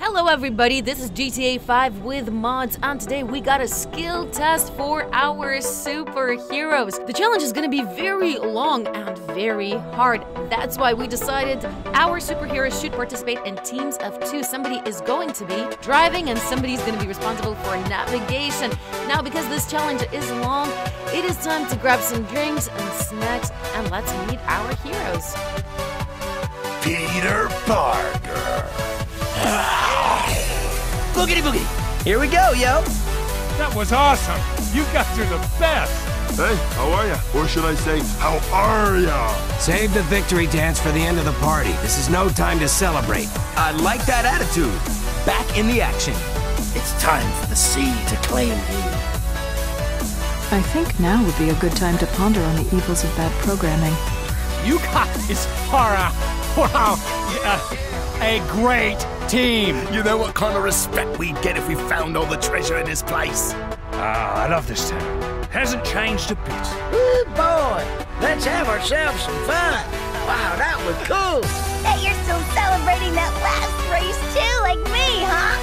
Hello everybody, this is GTA 5 with mods, and today we got a skill test for our superheroes. The challenge is gonna be very long and very hard. That's why we decided our superheroes should participate in teams of 2. Somebody is going to be driving and somebody's gonna be responsible for navigation. Now, because this challenge is long, it is time to grab some drinks and snacks, and let's meet our heroes. Peter Parker. Boogity boogity. Here we go, yo. That was awesome. You guys are the best. Hey, how are ya? Or should I say, how are ya? Save the victory dance for the end of the party. This is no time to celebrate. I like that attitude. Back in the action. It's time for the sea to claim me. I think now would be a good time to ponder on the evils of bad programming. You guys are a great team. You know what kind of respect we'd get if we found all the treasure in this place? I love this town. Hasn't changed a bit. Good boy. Let's have ourselves some fun. Wow, that was cool. Bet you're still celebrating that last race too, like me, huh?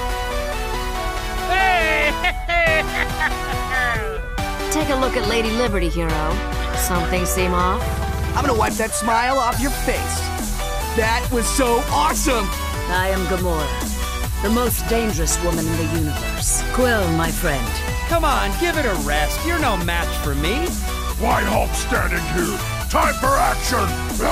Take a look at Lady Liberty, hero. Something seem off? I'm gonna wipe that smile off your face. That was so awesome! I am Gamora, the most dangerous woman in the universe. Quill, my friend. Come on, give it a rest. You're no match for me. White Hulk standing here. Time for action!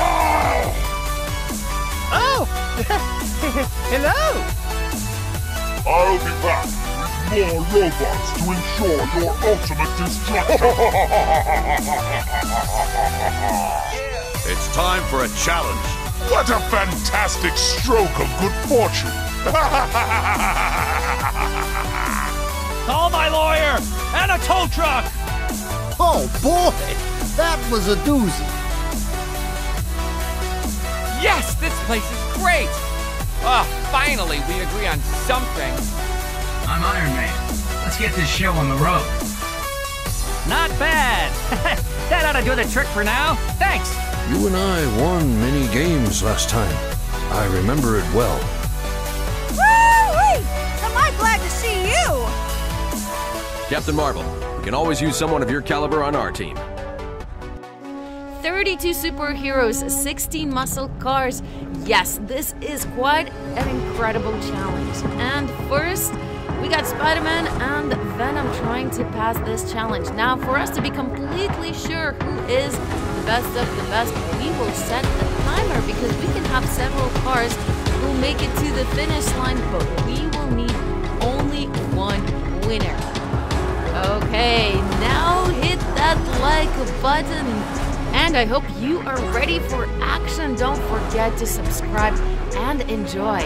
Oh! Hello! I'll be back with more robots to ensure your ultimate destruction. It's time for a challenge. What a fantastic stroke of good fortune! Call my lawyer and a tow truck. Oh boy, that was a doozy. Yes, this place is great! Finally, we agree on something. I'm Iron Man. Let's get this show on the road. Not bad. That ought to do the trick for now. Thanks. You and I won many games last time. I remember it well. Woo-wee! Am I glad to see you! Captain Marvel, we can always use someone of your caliber on our team. 32 superheroes, 16 muscle cars. Yes, this is quite an incredible challenge. And first, we got Spider-Man and Venom trying to pass this challenge. Now, for us to be completely sure who is the best of the best, we will set a timer because we can have several cars who make it to the finish line, but we will need only one winner. Okay, now hit that like button. And I hope you are ready for action. Don't forget to subscribe and enjoy.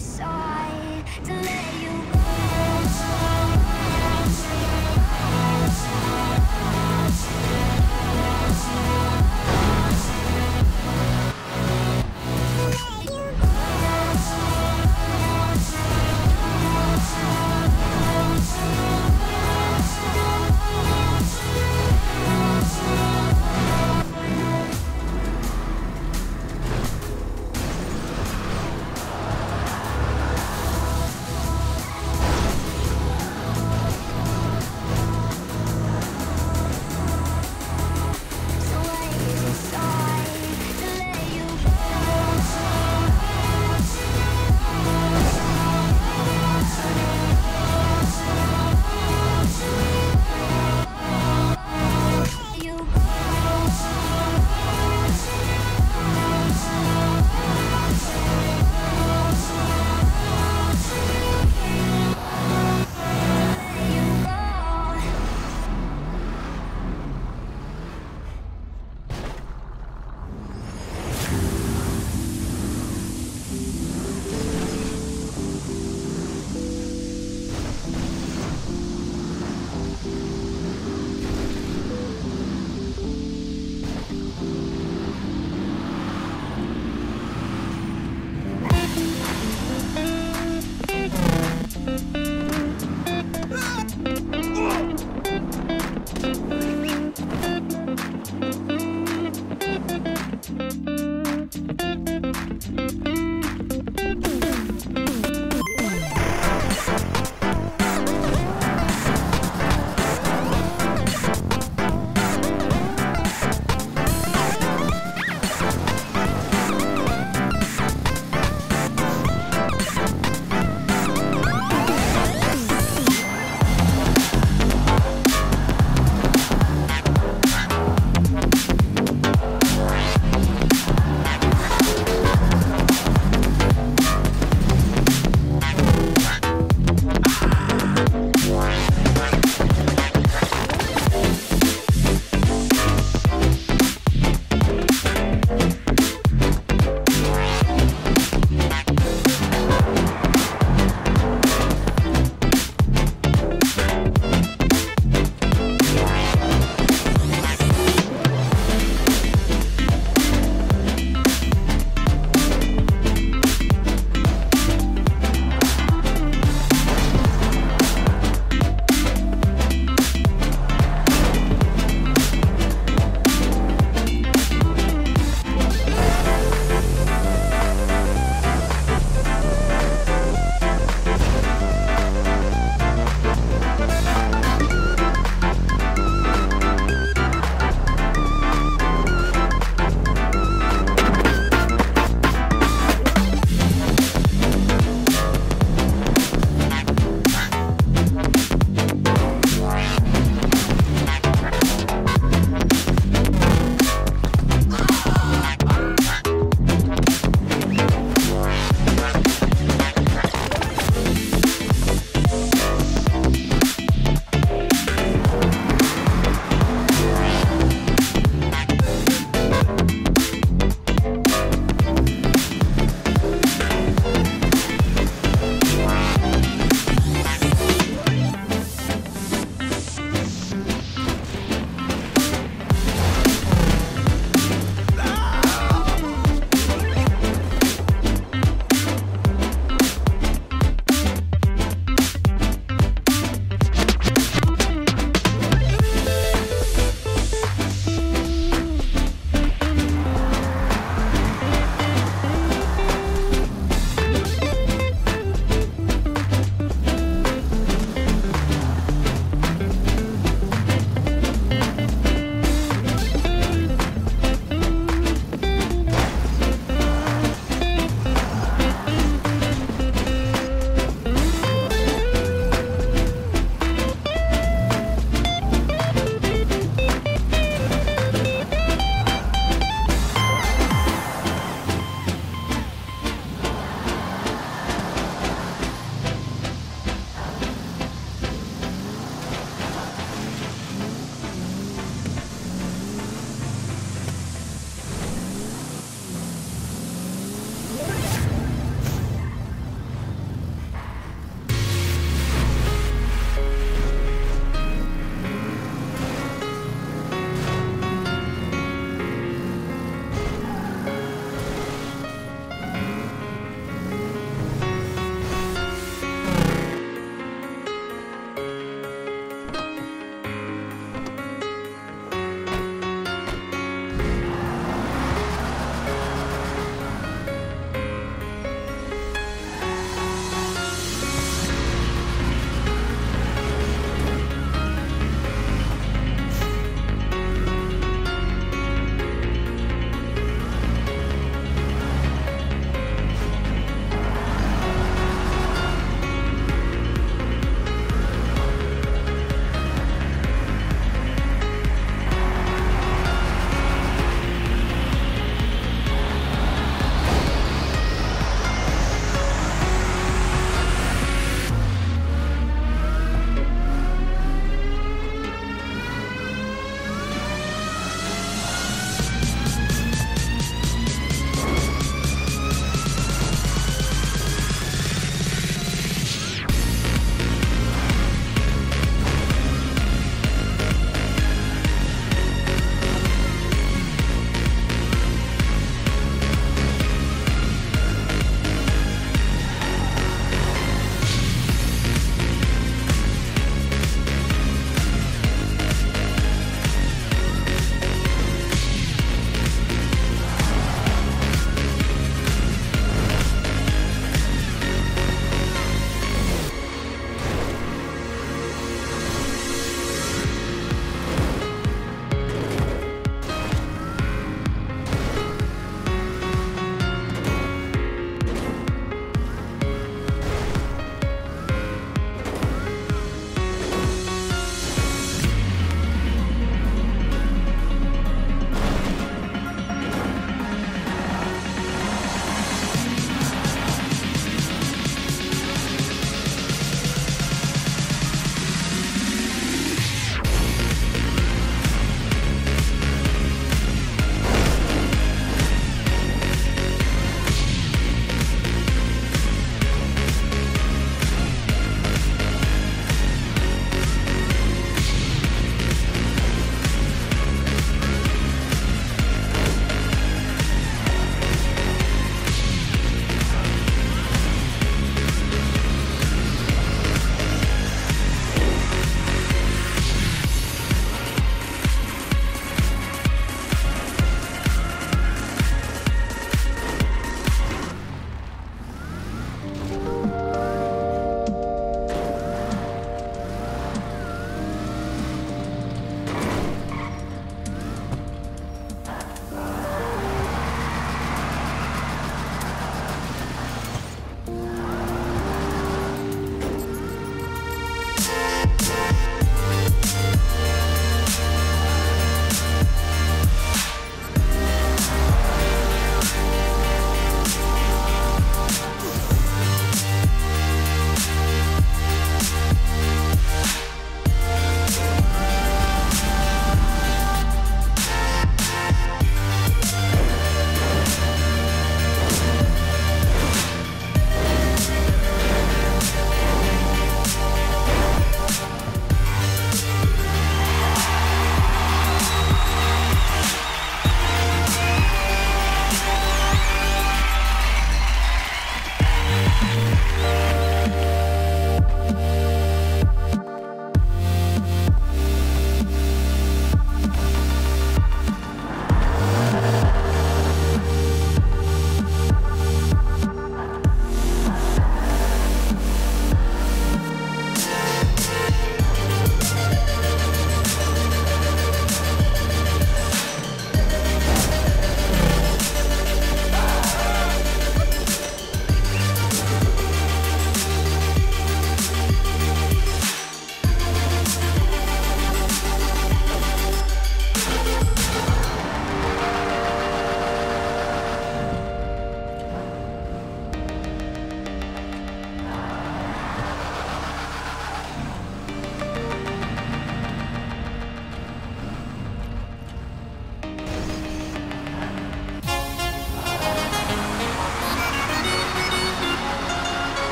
decide to